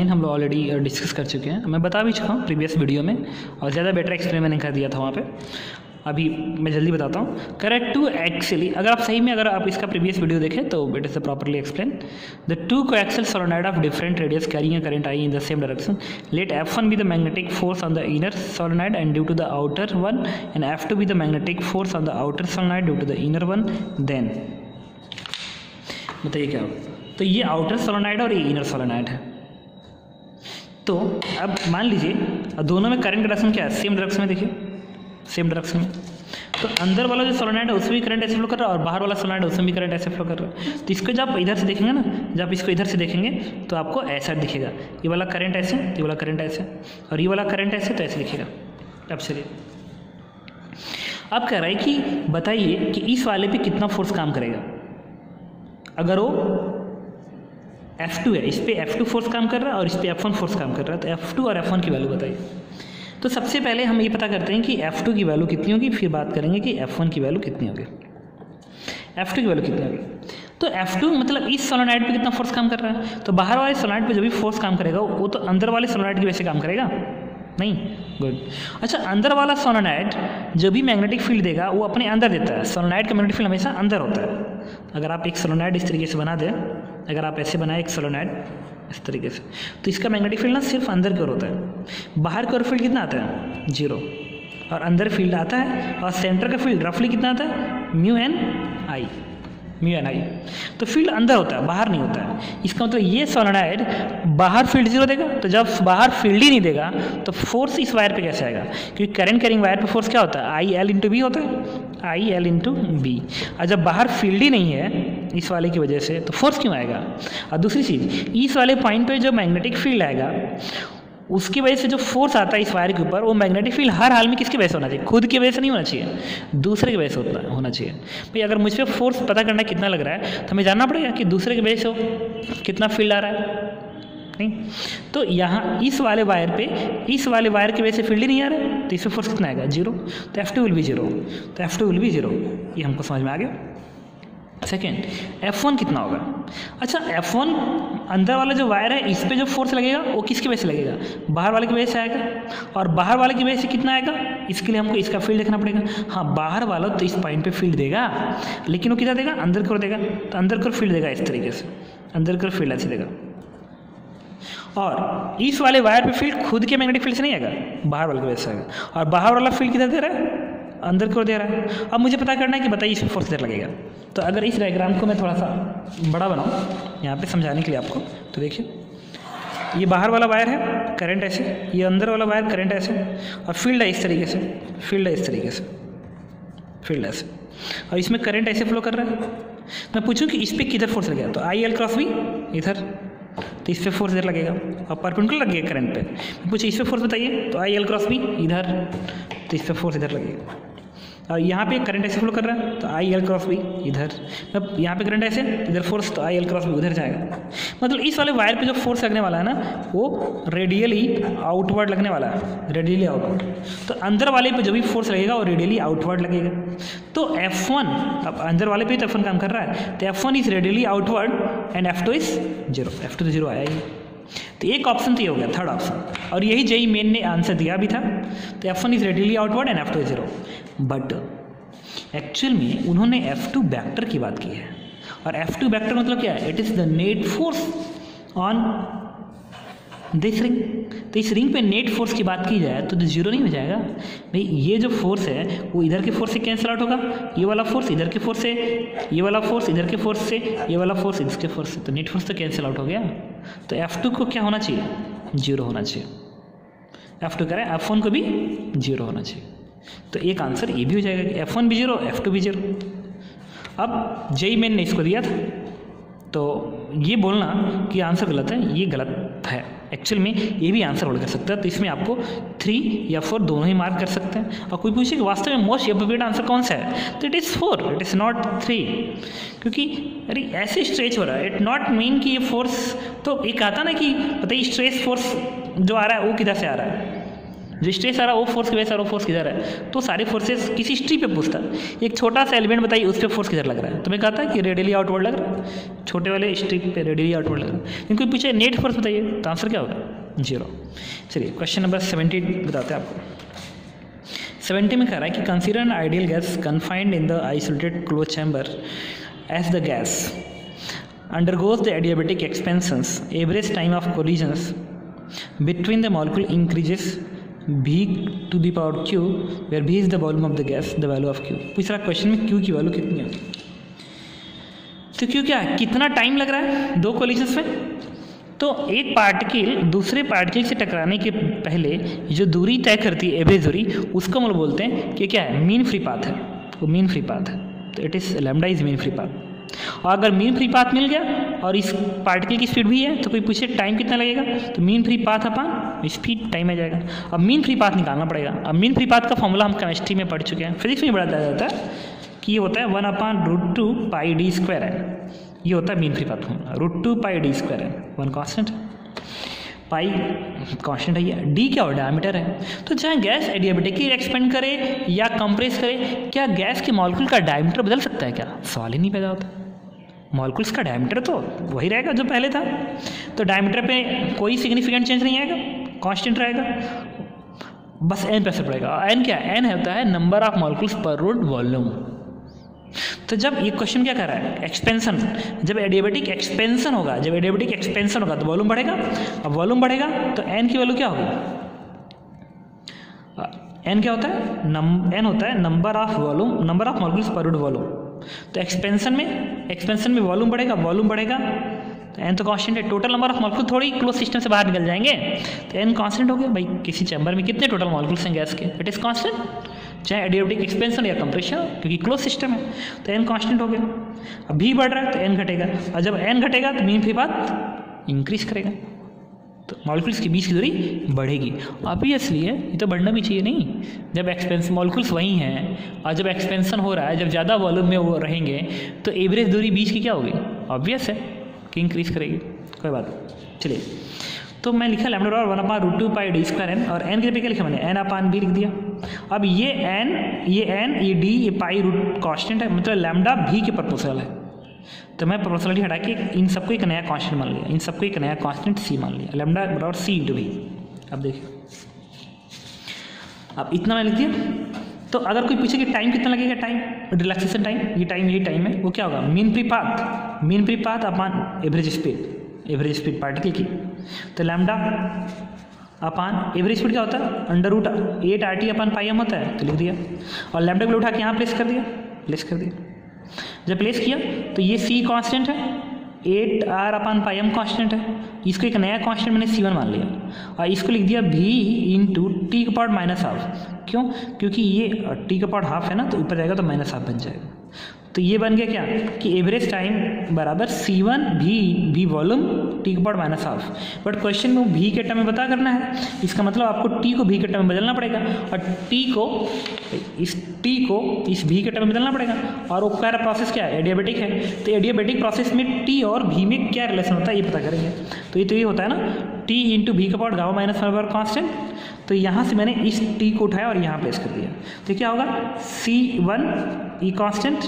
Line हम लोग already discuss कर चुके हैं, मैं बता भी चुका हूँ प्रीवियस वीडियो में, और ज़्यादा बेटर एक्सप्लेन मैंने कर दिया था वहाँ पे। अभी मैं जल्दी बताता हूँ। करेक्ट टू एक्चुअली, अगर आप सही में अगर आप इसका प्रीवियस वीडियो देखें तो it is properly explain. The two coaxial solenoid of different radius carrying a current I in the same direction, let F1 be the magnetic force on the inner solenoid and due to the outer one, and F2 be the magnetic force on the outer solenoid due to the inner one. Then बताइए क्या होगा। तो ये outer solenoid और ये inner solenoid है। तो अब मान लीजिए दोनों में करंट डायरेक्शन क्या है, सेम डायरेक्शन में, देखिए सेम डायरेक्शन में। तो अंदर वाला जो सोलेनॉइड है उसमें भी करंट ऐसे फ्लो कर रहा है और बाहर वाला सोलेनॉइड है उसमें भी करंट ऐसे फ्लो कर रहा है। तो इसको जब इधर से देखेंगे ना, जब इसको इधर से देखेंगे तो आपको ऐसा दिखेगा, ये वाला करंट ऐसे, ये वाला करंट ऐसे, और ये वाला करंट ऐसे, तो ऐसे दिखेगा। अब चलिए, अब कह रहा है कि बताइए कि इस वाले पे कितना फोर्स काम करेगा। अगर वो F2 है, इस पे F2 फोर्स काम कर रहा है और इस पे F1 फोर्स काम कर रहा है, तो F2 और F1 की वैल्यू बताइए। तो सबसे पहले हम ये पता करते हैं कि F2 की वैल्यू कितनी होगी, फिर बात करेंगे कि F1 की वैल्यू कितनी होगी। F2 की वैल्यू कितनी होगी, तो F2 मतलब इस सोलेनॉइड पे कितना फोर्स काम कर रहा है, तो बाहर वाले सोलेनॉइड पे जो भी फोर्स काम करेगा वो तो अंदर वाले सोलेनॉइड की वजह से काम करेगा नहीं। गुड। अच्छा, अंदर वाला सोलेनॉइड जो भी मैग्नेटिक फील्ड देगा वो अपने अंदर देता है। सोलेनॉइड का मैग्नेटिक फील्ड हमेशा अंदर होता है। अगर आप एक सोलेनॉइड इस तरीके से बना दें, अगर आप ऐसे बनाए एक सोलेनॉइड इस तरीके से, तो इसका मैग्नेटिक फील्ड ना सिर्फ अंदर की ओर होता है। बाहर की ओर फील्ड कितना आता है, 0, और अंदर फील्ड आता है, और सेंटर का फील्ड रफली कितना आता है, म्यू एन आई। तो फील्ड अंदर होता है, बाहर नहीं होता है। इसका मतलब ये सोलेनॉइड बाहर फील्ड 0 देगा, तो जब बाहर फील्ड ही नहीं देगा तो फोर्स इस वायर पे कैसे आएगा, क्योंकि करंट कैरिंग वायर पे फोर्स क्या होता है, IL/B होता है, IL/B। और जब बाहर फील्ड ही नहीं है इस वाले की वजह से, तो फोर्स क्यों आएगा। और दूसरी चीज़, इस वाले पॉइंट पे जो मैग्नेटिक फील्ड आएगा उसकी वजह से जो फोर्स आता है इस वायर के ऊपर, वो मैग्नेटिक फील्ड हर हाल में किसकी वजह से होना चाहिए, खुद की वजह से नहीं होना चाहिए, दूसरे की वजह से होना चाहिए। भाई अगर मुझ पर फोर्स पता करना कितना लग रहा है तो हमें जानना पड़ेगा कि दूसरे की वजह से कितना फील्ड आ रहा है, नहीं। तो यहाँ इस वाले वायर पे, इस वाले वायर की वजह से फील्ड ही नहीं आ रहा है, तो इसमें फोर्स कितना आएगा, 0। तो F2 विल बी 0, तो F2 विल बी 0, ये हमको समझ में आ गया। सेकेंड, F1 कितना होगा। अच्छा, F1 अंदर वाला जो वायर है इस पे जो फोर्स लगेगा वो किसकी वजह से लगेगा, बाहर वाले की वजह से आएगा, और बाहर वाले की वजह से कितना आएगा, इसके लिए हमको इसका फील्ड देखना पड़ेगा। हाँ, बाहर वाला तो इस पॉइंट पे फील्ड देगा, लेकिन वो कितना देगा, अंदर की ओर देगा, तो अंदर की ओर फील्ड देगा इस तरीके से, अंदर की ओर फील्ड ऐसे देगा। और इस वाले वायर पे फील्ड खुद के मैग्नेटिक फील्ड से नहीं आएगा, बाहर वाले की वजह से आएगा, और बाहर वाला फील्ड किधर दे रहा है, अंदर की ओर दे रहा है। अब मुझे पता करना है कि बताइए इसमें फोर्स किधर लगेगा। तो अगर इस डायग्राम को मैं थोड़ा सा बड़ा बनाऊँ यहाँ पे समझाने के लिए आपको, तो देखिए ये बाहर वाला वायर है, करंट ऐसे, ये अंदर वाला वायर करंट ऐसे, और फील्ड है इस तरीके से, फील्ड है इस तरीके से, फील्ड ऐसे, और इसमें करंट ऐसे फ्लो कर रहा है। मैं पूछूं कि इस पर किधर फोर्स लगेगा, तो IL/B इधर, तो इस पर फोर्स इधर लगेगा, और परपेंडिकुलर लगेगा करंट पे। मैं पूछे इस पर फोर्स बताइए, तो IL/B इधर, तो इस पर फोर्स इधर लगेगा। और यहाँ पे करंट ऐसे फ्लो कर रहा है, तो IL/B इधर, अब यहाँ पे करंट ऐसे, इधर फोर्स, तो IL/B उधर जाएगा। मतलब इस वाले वायर पे जो फोर्स लगने वाला है ना, वो रेडियली आउटवर्ड लगने वाला है, रेडियली आउटवर्ड। तो अंदर वाले पे जो भी फोर्स लगेगा वो रेडियली आउटवर्ड लगेगा। तो F1, अब अंदर वाले पे तो F1 काम कर रहा है, तो F1 is radially outward and F2 is 0। F2 तो 0 आया ही। तो एक ऑप्शन तो ये हो गया, थर्ड ऑप्शन, और यही जेईई मेन ने आंसर दिया भी था। तो F1 is radially outward and F2 is 0। But actual में उन्होंने F2 वेक्टर की बात की है, और F2 वेक्टर मतलब क्या है, it is the net force on this ring. तो इस रिंग पे नेट फोर्स की बात की जाए तो 0 नहीं हो जाएगा भाई। ये जो फोर्स है वो इधर के फोर्स से कैंसिल आउट होगा, ये वाला फोर्स इधर के फोर्स से, ये वाला फोर्स इधर के फोर्स से, ये वाला फोर्स इसके फोर्स से, तो नेट फोर्स तो कैंसिल आउट हो गया। तो F2 को क्या होना चाहिए, 0 होना चाहिए। F2 करें, F1 को भी 0 होना चाहिए। तो एक आंसर ये भी हो जाएगा कि F1 भी 0, F2 भी 0। अब जेईई मेन ने इसको दिया था, तो ये बोलना कि आंसर गलत है, ये गलत है। एक्चुअल में ये भी आंसर होल्ड कर सकता है, तो इसमें आपको 3 या 4 दोनों ही मार्क कर सकते हैं। और कोई पूछे कि वास्तव में मोस्ट एप्रोप्रिएट आंसर कौन सा है, तो it is 4, it is not 3, क्योंकि अरे ऐसे स्ट्रेच हो रहा है, इट नॉट मीन कि ये फोर्स, तो एक आता ना कि बताइए स्ट्रेस फोर्स जो आ रहा है वो किधर से आ रहा है, जो स्ट्रेस आ रहा है वो फोर्स की वजह से वो फोर्स किधर है, तो सारे फोर्सेस किसी स्ट्रिप पे पूछता है। एक छोटा सा एलिमेंट बताइए उस पर फोर्स किधर लग रहा है, तो मैं कहता कि रेडियली आउटवर्ड लग रहा है, छोटे वाले स्ट्रिप पे रेडियली आउटवर्ड लग रहा है। लेकिन कोई पूछे नेट फोर्स बताइए, तो आंसर क्या होगा, 0। चलिए क्वेश्चन नंबर 70 बताते हैं आपको। 70 में कह रहा है कि consider an ideal gas confined in the isolated close chamber as the gas undergoes the adiabatic expansions, average time of collisions between the molecule increases v to the power q, where v is the volume of the gas, the value of q। पूछ रहा question में q की value कितनी है, तो q क्या है, कितना टाइम लग रहा है दो कोलिजन्स में। तो एक पार्टिकल दूसरे पार्टिकल से टकराने के पहले जो दूरी तय करती है एवरेज दूरी, उसको हम बोलते हैं कि क्या है, मीन फ्री पाथ है, वो मीन फ्री पाथ है। तो it is lambda is mean free path. और अगर मीन फ्री पाथ मिल गया और इस पार्टिकल की स्पीड भी है, तो कोई पूछे टाइम कितना लगेगा, तो mean free path upon speed time आ जाएगा। अब मीन फ्री पाथ निकालना पड़ेगा। अब मीन फ्री पाथ का फॉर्मूला हम केमिस्ट्री में पढ़ चुके हैं, फिजिक्स में बताया जाता है कि ये होता है 1/√2 पाई डी स्क्वायर है, ये होता है mean free path formula. √2 pi D square है, 1 कांस्टेंट, पाई कांस्टेंट है, ये डी क्या हो, डायमीटर है। तो चाहे गैस एडियाबेटिकली एक्सपेंड करे या कंप्रेस करे, क्या गैस के मॉलिक्यूल का डायमीटर बदल सकता है क्या, सवाल ही नहीं पैदा होता। मॉलिक्यूल्स का डायमीटर तो वही रहेगा जो पहले था, तो डायमीटर पे कोई सिग्निफिकेंट चेंज नहीं आएगा, कांस्टेंट रहेगा, बस एन प्रेशर पड़ेगा। एन क्या है, एन होता है नंबर ऑफ मॉलिक्यूल्स पर रूट वॉल्यूम। तो जब ये क्वेश्चन क्या कर रहा है, एक्सपेंशन, जब एडियाबेटिक एक्सपेंशन होगा, जब एडियाबेटिक एक्सपेंशन होगा तो वॉल्यूम बढ़ेगा। अब वॉल्यूम बढ़ेगा तो एन की वैल्यू क्या होगी, एन क्या होता है, एन होता है number of volume, number of molecules पर रूट वॉल्यूम। तो एक्सपेंशन में वॉल्यूम बढ़ेगा, वॉल्यूम बढ़ेगा तो एन तो कांस्टेंट है। टोटल नंबर ऑफ मॉलिक्यूल थोड़ी क्लोज सिस्टम से बाहर निकल जाएंगे, तो एन कांस्टेंट हो गया। भाई किसी चैम्बर में कितने टोटल मॉलिक्यूल्स हैं गैस के, इट इज कांस्टेंट, चाहे एडियाबेटिक एक्सपेंशन या कंप्रेशन, क्योंकि क्लोज सिस्टम है, तो एन कांस्टेंट हो गया। अब भी बढ़ रहा है तो एन घटेगा, और जब एन घटेगा तो मीन फ्री पाथ इंक्रीज करेगा, तो मॉलिक्यूल्स के बीच की दूरी बढ़ेगी। ऑब्वियसली है, ये तो बढ़ना भी चाहिए नहीं, जब एक्सपेंशन मॉलिक्यूल्स वही हैं और जब एक्सपेंशन हो रहा है, जब ज़्यादा वॉल्यूम में वो रहेंगे तो एवरेज दूरी बीच की क्या होगी, ऑब्वियस है कि इंक्रीज करेगी, कोई बात नहीं। चलिए, तो मैं लिखा लैम्डा और 1/√2 पाई डी स्क्वायर एन, और एन के लिए क्या लिखा मैंने, n/b लिख दिया। अब ये एन ये डी ये पाई रूट कांस्टेंट है, मतलब लैम्डा भी के प्रोपोर्शनल है, तो मैं प्रोपोर्शनलिटी हटा के इन सबको एक नया कांस्टेंट मान लिया, इन सबको एक नया कांस्टेंट सी मान लिया, लैम्डा बराबर सी × भी। अब देखिए, अब इतना मैं लिख दिया। तो अगर कोई पूछे कि टाइम कितना लगेगा, टाइम रिलैक्सेशन टाइम, ये टाइम यही टाइम है, वो क्या होगा, mean free path upon average speed particle की। तो लैम्डा अपॉन एवरेज स्पीड क्या होता है, √8 RT अपॉन πm होता है, तो लिख दिया। और लैम्डा को उठा के यहाँ प्लेस कर दिया। जब प्लेस किया तो ये c कांस्टेंट है, 8R अपॉन πm कांस्टेंट है, इसको एक नया कांस्टेंट मैंने c1 मान लिया, और इसको लिख दिया v × t⁻⁻²। क्यों, क्योंकि ये t⁻½ है ना, तो ऊपर जाएगा तो -½ बन जाएगा। तो ये बन गया क्या कि एवरेज टाइम बराबर c1 v volume t⁻⁻²। But question में v के टर्म में पता करना है, इसका मतलब आपको t को v के टर्म में बदलना पड़ेगा, और t को इस v के टर्म में बदलना पड़ेगा। और वो क्या प्रोसेस क्या है, एडियाबेटिक है, तो एडियाबेटिक प्रोसेस में t और v में क्या रिलेशन होता है ये पता करेंगे। तो ये होता है ना t × v⁻⁻⁻ कांस्टेंट। तो यहाँ से मैंने इस t को उठाया और यहाँ प्लेस कर दिया, तो क्या होगा c1 e कांस्टेंट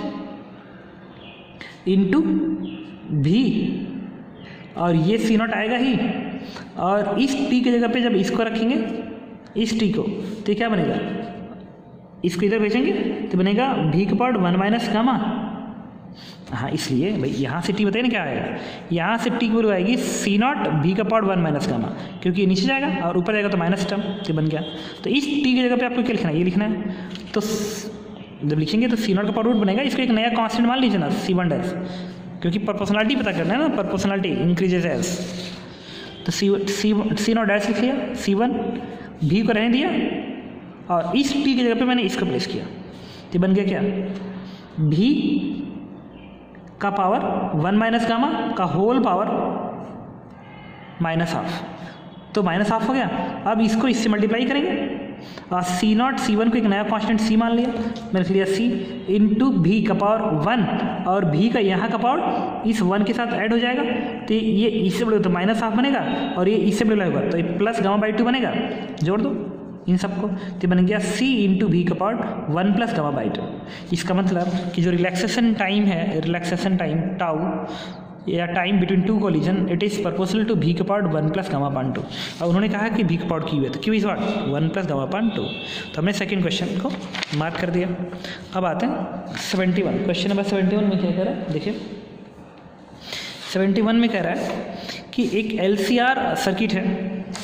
इंटू भी, और ये c0 आएगा ही, और इस t की जगह पे जब इसको रखेंगे, इस t को, तो क्या बनेगा, इसको इधर भेजेंगे तो बनेगा v⁻1 गामा। हाँ, इसलिए भाई यहाँ से t बताइए ना क्या आएगा, यहाँ से t की वैल्यू आएगी c0 v⁻1 गामा, क्योंकि नीचे जाएगा और ऊपर जाएगा तो माइनस टर्म, तो बन गया। तो इस t की जगह पे आपको क्या लिखना है, ये लिखना है। तो जब लिखेंगे तो c0 का पावर रूट बनेगा, इसको एक नया कांस्टेंट मान लीजिए ना, c1 डैश, क्योंकि प्रोपोर्शनलिटी पता करना है ना, प्रोपोर्शनलिटी इंक्रीजेज एज। तो c0 डैश लिख लिया, c1 v को रहने दिया, और इस t की जगह पे मैंने इसको प्लेस किया, तो बन गया क्या, v का पावर 1 - गामा का होल पावर -½ तो -½ हो गया। अब इसको इससे मल्टीप्लाई करेंगे, और c0 c1 को एक नया कांस्टेंट c मान लिया, मैंने लिख लिया c इंटू भी का पावर 1, और भी का यहाँ का पावर इस 1 के साथ ऐड हो जाएगा, तो ये इससे बड़े तो -½ बनेगा, और ये इससे बड़े होगा तो ये +γ/2 बनेगा, जोड़ दो, इन सबको, तो बन गया C इंटू वी का power 1 plus gamma by two. इसका मतलब कि जो रिलैक्सेशन टाइम है, रिलैक्सेशन टाइम टाउ या time between two collision, it is proportional to V का power 1 plus gamma upon two. और उन्होंने कहा कि वी का पावर क्यू है, तो Q is what 1 plus gamma upon two. तो हमने सेकंड क्वेश्चन को मार्क कर दिया। अब आते हैं 71, क्वेश्चन नंबर 71 में क्या कह रहा है, देखिए 71 में कह रहा है कि एक LCR सर्किट है,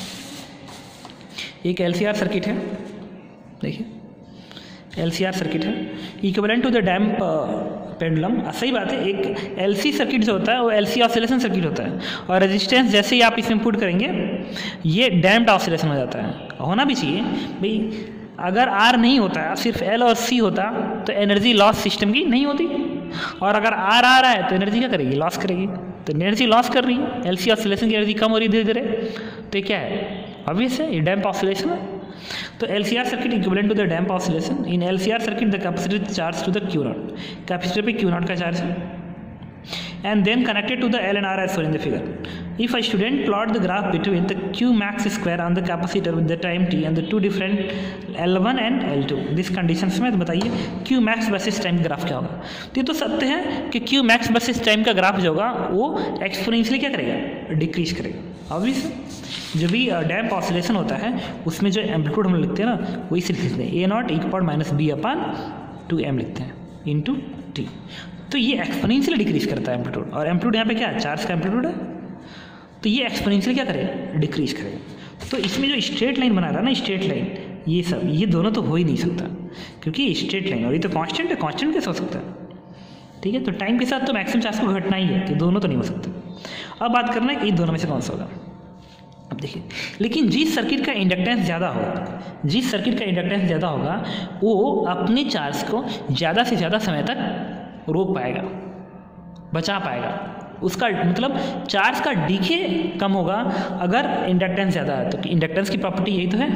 एक LCR सर्किट है, देखिए LCR सर्किट है, equivalent to the damp pendulum. सही बात है, एक LC सर्किट जो होता है वो LC ऑसिलेशन सर्किट होता है, और रेजिस्टेंस जैसे ही आप इसमें पुट करेंगे ये डैम्प्ड ऑसिलेशन हो जाता है। होना भी चाहिए भाई, अगर R नहीं होता है, सिर्फ L और C होता तो एनर्जी लॉस सिस्टम की नहीं होती, और अगर R आ रहा है तो एनर्जी क्या करेगी, लॉस करेगी। तो एनर्जी लॉस कर रही है, LC ऑसिलेशन की एनर्जी कम हो रही है धीरे धीरे, तो क्या है, ऑब्वियस है ये डैम्प ऑसिलेशन है। तो LCR circuit equivalent to the damp oscillation. In LCR circuit the capacitor charge to the Q naught, capacitor पे Q नॉट का चार्ज है, and then connected to the L and R as shown in the figure. If a student plot the graph between the Q max square on the capacitor with the time t and the two different L1 and L2, this conditions में, तो बताइए Q max versus time का graph क्या होगा। तो ये तो सत्य है कि Q max वर्सेस टाइम का ग्राफ जो होगा वो एक्सपोनेंशियली क्या करेगा, डिक्रीज करेगा। ऑब्वियस जो भी डैम्प ऑसिलेशन होता है उसमें जो एम्पलीट्यूड हम लिखते हैं ना, वो इसे लिखते हैं A naught equal minus B upon 2m लिखते हैं इंटू टी। तो ये एक्सपोनेंशियली डिक्रीज करता है एम्पलीट्यूड, और एम्पलीट्यूड यहाँ पे क्या है, चार्ज का एम्पलीट्यूड है, तो ये एक्सपोनेंशियली क्या करेगा, डिक्रीज करेगा। तो इसमें जो स्ट्रेट लाइन बना रहा है ना, स्ट्रेट लाइन, ये सब ये दोनों तो हो ही नहीं सकता, क्योंकि स्ट्रेट लाइन और ये तो कांस्टेंट है, कांस्टेंट कैसे हो सकता है, ठीक है। तो टाइम के साथ तो मैक्सिमम चार्ज को घटना ही है, तो दोनों तो नहीं हो सकते। अब बात करना है कि इन दोनों में से कौन सा होगा। अब देखिए, लेकिन जिस सर्किट का इंडक्टेंस ज़्यादा होगा, जिस सर्किट का इंडक्टेंस ज़्यादा होगा वो अपने चार्ज को ज़्यादा से ज़्यादा समय तक रोक पाएगा, बचा पाएगा। उसका मतलब चार्ज का डीके कम होगा अगर इंडक्टेंस ज़्यादा है। तो इंडक्टेंस की प्रॉपर्टी यही तो है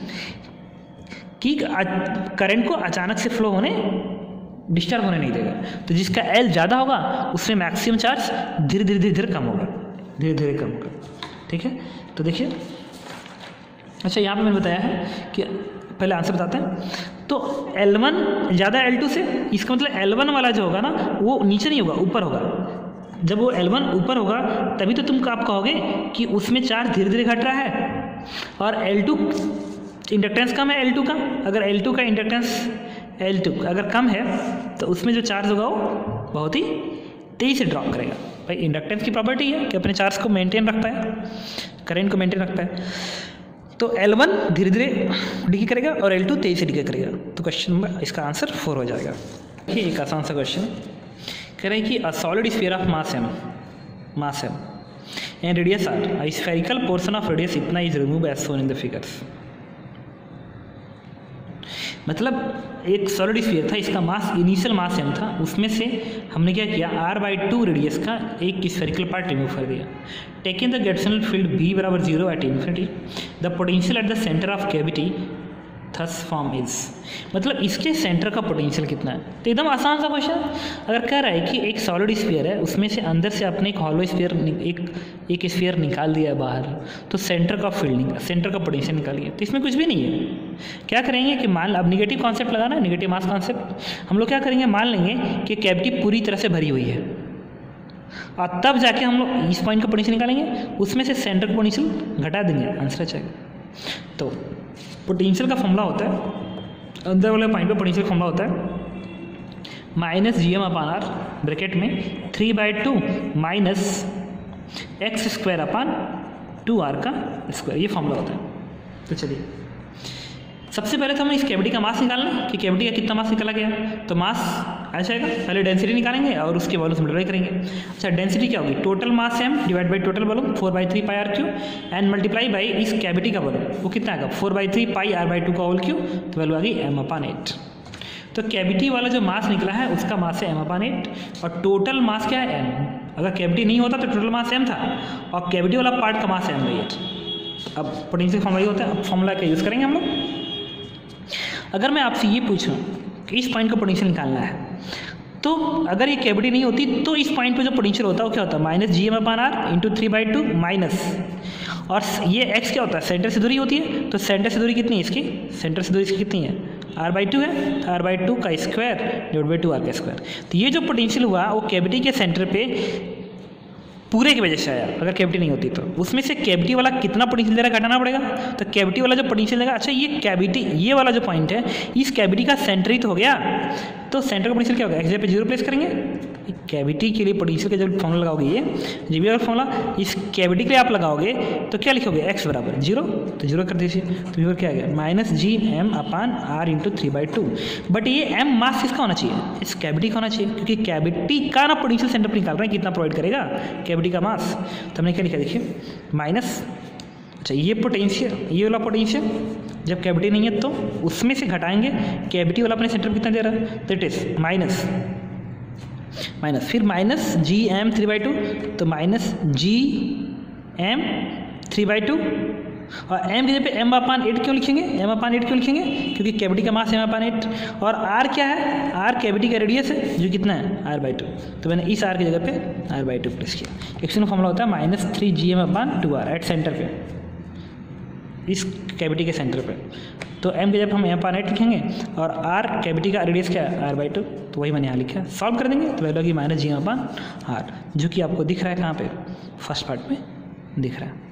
कि करंट को अचानक से फ्लो होने, डिस्टर्ब होने नहीं देगा। तो जिसका L ज़्यादा होगा उसमें मैक्सिमम चार्ज धीरे धीरे धीरे धीरे कम होगा, धीरे धीरे कम होगा, ठीक है। तो देखिए, अच्छा यहाँ पे मैंने बताया है कि पहले आंसर बताते हैं। तो L1 ज़्यादा L2 से, इसका मतलब L1 वाला जो होगा ना वो नीचे नहीं होगा, ऊपर होगा। जब वो L1 ऊपर होगा तभी तो तुम आप कहोगे कि उसमें चार्ज धीरे धीरे घट रहा है, और L2 इंडक्टेंस कम है L2 का। अगर L2 का इंडक्टेंस L2 अगर कम है तो उसमें जो चार्ज होगा वो बहुत ही तेज़ी से ड्रॉप करेगा। भाई इंडक्टेंस की प्रॉपर्टी है कि अपने चार्ज को मेंटेन रखता है, करंट को मेंटेन रखता है। तो L1 धीरे धीरे डिके करेगा और L2 तेज़ी से डिके करेगा। तो क्वेश्चन नंबर इसका आंसर 4 हो जाएगा। देखिए एक आसान सा क्वेश्चन कह रहे हैं कि a solid sphere of mass m and radius r, a spherical portion of radius इतना is remove as shown in the figures. मतलब एक सॉलिड स्फीयर था, इसका मास इनिशियल मास m था, उसमें से हमने क्या किया, r/2 रेडियस का एक स्फेरिकल पार्ट रिमूव कर दिया। Taking the gravitational field B बराबर 0 at infinity, the potential at the centre of cavity thus form is. मतलब इसके सेंटर का पोटेंशियल कितना है। तो एकदम आसान सा क्वेश्चन। अगर कह रहा है कि एक सॉलिड स्फीयर है, उसमें से अंदर से आपने एक हॉलो स्फीयर एक स्फीयर निकाल दिया है बाहर, तो सेंटर का फील्ड, सेंटर का पोटेंशियल निकालिए। तो इसमें कुछ भी नहीं है। क्या करेंगे कि मान, अब निगेटिव कॉन्सेप्ट लगाना है, निगेटिव मास कॉन्सेप्ट। हम लोग क्या करेंगे, मान लेंगे कि कैविटी पूरी तरह से भरी हुई है, और तब जाके हम लोग इस पॉइंट का पोटेंशियल निकालेंगे, उसमें से सेंटर का पोटेंशियल घटा देंगे, आंसर आएगा। तो पोटेंशियल का फॉर्मूला होता है, अंदर वाले पॉइंट पे पोटेंशियल फॉर्मूला होता है माइनस GM/R ब्रैकेट में 3/2 माइनस x² अपान 2r का स्क्वायर, ये फॉर्मूला होता है। तो चलिए सबसे पहले तो हमें इस कैविटी का मास निकालना है कि कैविटी का कितना मास निकाला गया। तो मास आ जाएगा, पहले डेंसिटी निकालेंगे और उसके वॉल्यूम मल्टीप्लाई करेंगे। अच्छा डेंसिटी क्या होगी, total mass m divide by total volume 4/3 pi r cube and multiply by इस कैविटी का वॉल्यूम, वो कितना आएगा 4/3 पाई r/2 का होल क्यू, तो वैल्यू आ गई m/8। तो कैविटी वाला जो मास निकला है उसका मास है m/8, और टोटल मास क्या है m। अगर कैविटी नहीं होता तो टोटल मास m था, और कैविटी वाला पार्ट का मास है m/8। अब पोटेंशियल फॉर्मूला ही होता है। अब फॉर्मूला का यूज़ करेंगे हम लोग। अगर मैं आपसे ये पूछूं कि इस पॉइंट का पोटेंशियल निकालना है, तो अगर ये कैविटी नहीं होती तो इस पॉइंट पे जो पोटेंशियल होता है वो क्या होता है, माइनस GM/R इंटू 3/2 माइनस, और ये x क्या होता है, सेंटर से दूरी होती है, तो सेंटर से दूरी कितनी है इसकी, सेंटर से दूरी इसकी कितनी है, r/2 है, r/2 का स्क्वायर डिवाइड बाई 2r का स्क्वायर। तो ये जो पोटेंशियल हुआ वो कैविटी के सेंटर पे पूरे की वजह से आया, अगर कैविटी नहीं होती तो उसमें से कैविटी वाला कितना पोटेंशियल दे रहा है घटाना पड़ेगा, तो कैविटी वाला जो पोटेंशियल देगा, अच्छा ये कैविटी, ये वाला जो पॉइंट है इस कैविटी का सेंटर ही तो हो गया, तो सेंटर का पोटेंशियल क्या होगा, एक्स पे 0 प्लेस करेंगे, कैविटी के लिए पोटेंशियल का जब फॉर्मूला लगाओगे ये जी बी फॉर्मूला इस कैविटी के लिए आप लगाओगे तो क्या लिखोगे, x बराबर 0, तो 0 कर दीजिए, तो व्यूअर क्या आ गया माइनस GM/r इंटू 3/2। बट ये m मास किसका होना चाहिए, इस कैविटी का होना चाहिए, क्योंकि कैविटी का ना पोटेंशियल सेंटर पर निकाल रहे हैं कितना प्रोवाइड करेगा कैविटी का मास। तो हमने क्या लिखा देखिए माइनस, अच्छा ये पोटेंशियल, ये वाला पोटेंशियल जब कैविटी नहीं है तो उसमें से घटाएंगे, कैविटी वाला अपने सेंटर पर कितना दे रहा है, दैट इज माइनस फिर माइनस GM 3/2, तो माइनस GM 3/2 और m की जगह पे m/8 क्यों लिखेंगे, m/8 क्यों लिखेंगे, क्योंकि कैविटी का मास m/8 और r क्या है, r कैविटी का रेडियस है जो कितना है r/2, तो मैंने इस r की जगह पे r/2 प्लेस किया। एक्चुअल फॉर्मूला होता है माइनस 3GM/2r एट सेंटर पे, इस कैविटी के सेंटर पे, तो m की जगह हम m/8 लिखेंगे और r कैविटी का रेडियस क्या है r/2, तो वही मैंने यहाँ लिखा है। सॉल्व कर देंगे तो वैल्यू होगी माइनस GM/r, जो कि आपको दिख रहा है कहाँ पे, फर्स्ट पार्ट में दिख रहा है।